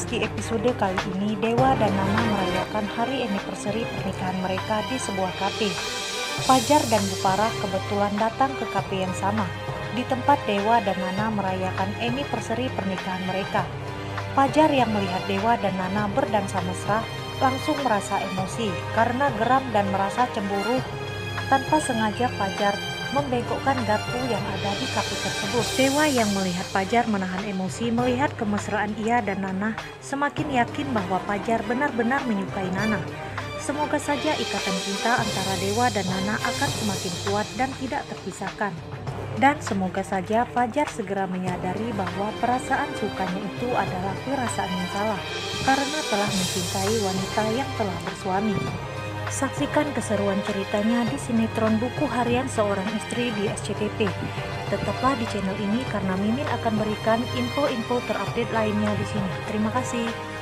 Meski episode kali ini Dewa dan Nana merayakan hari anniversary pernikahan mereka di sebuah kafe, Fajar dan Bu Farah kebetulan datang ke kafe yang sama, di tempat Dewa dan Nana merayakan anniversary pernikahan mereka. Fajar yang melihat Dewa dan Nana berdansa mesra langsung merasa emosi karena geram dan merasa cemburu. Tanpa sengaja Fajar membengkokkan garpu yang ada di kafe tersebut. Dewa yang melihat Fajar menahan emosi melihat kemesraan ia dan Nana semakin yakin bahwa Fajar benar-benar menyukai Nana. Semoga saja ikatan cinta antara Dewa dan Nana akan semakin kuat dan tidak terpisahkan. Dan semoga saja Fajar segera menyadari bahwa perasaan sukanya itu adalah perasaan yang salah karena telah mencintai wanita yang telah bersuami. Saksikan keseruan ceritanya di sinetron Buku Harian Seorang Istri di SCTV. Tetaplah di channel ini karena Mimin akan berikan info-info terupdate lainnya di sini. Terima kasih.